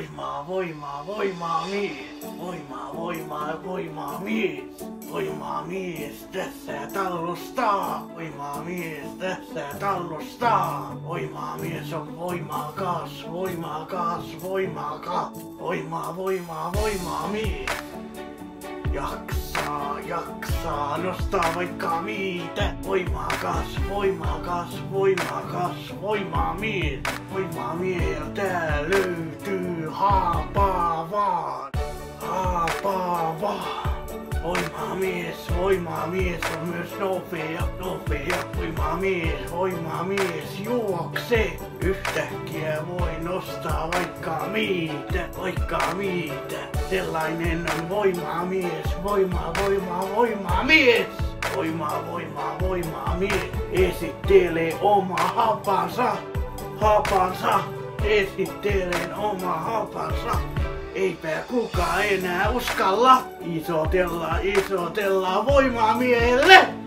Voimaa, voimaa, voimaa mies. Voimaa, voimaa, voimaa mies. Voimaa mies tässä ja tallostaa. Voimaa mies tässä ja tallostaa. Voimaa mies on voimakas, voimakas, voimakas. Voimaa, voimaa, voimaa mies. Jaksaa, nostaa vaikka mitä. Voimakas, voimakas, voimakas, voimaa mies. Voimaa mies, tää löytyy haapaa vaan. Haapaa vaan. Voimaa mies on myös nopea. Voimaa mies juoksee. Yhtäkkiä voi nostaa vaikka mitä. Sellainen on voimaa mies. Voimaa mies. Voimaa mies. Esittelee oma hapansa. Esittelen oma hapansa. Eipä kukaan enää uskalla isotella voimaa miehelle.